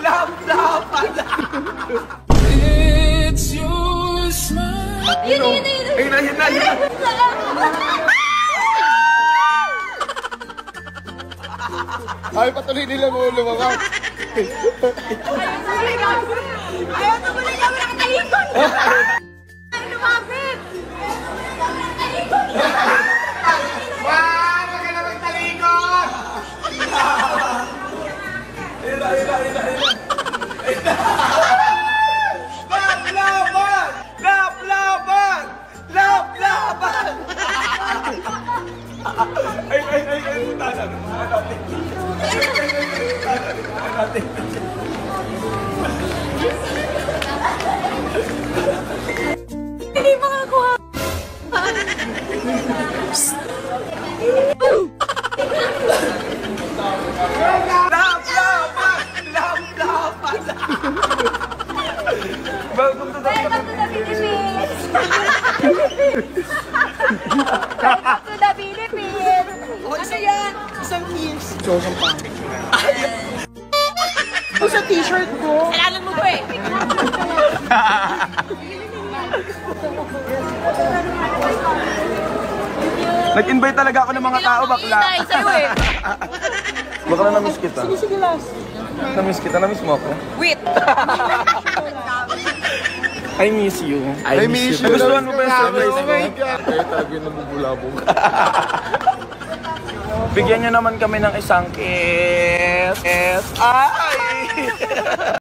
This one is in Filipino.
Laban! It's your smile. Ayun na. Ay, patuloy nila mo lumabas. Ayaw tumuloy kami nakatalikod! Ay, lumapit! Wag ka na magtalikod! Laban! Hindi makakuha! Welcome to the Philippines! Welcome to the Philippines! Ano yan? Isang kiss. So, isang pang. Ito sa t-shirt ko. Kailangan mo ko eh! Nag-invite talaga ako ng mga tao, bakla. Hinay sa'yo eh! Baka na na-miss kita. Sige, last. Na-miss kita, na-miss mo ako. Wait! I miss you. I miss you. Nagustuhan mo ba yung surprise Oh ko? my God. Kaya talaga yung nabubulabog. Bigyan niyo naman kami ng isang kiss. Ay!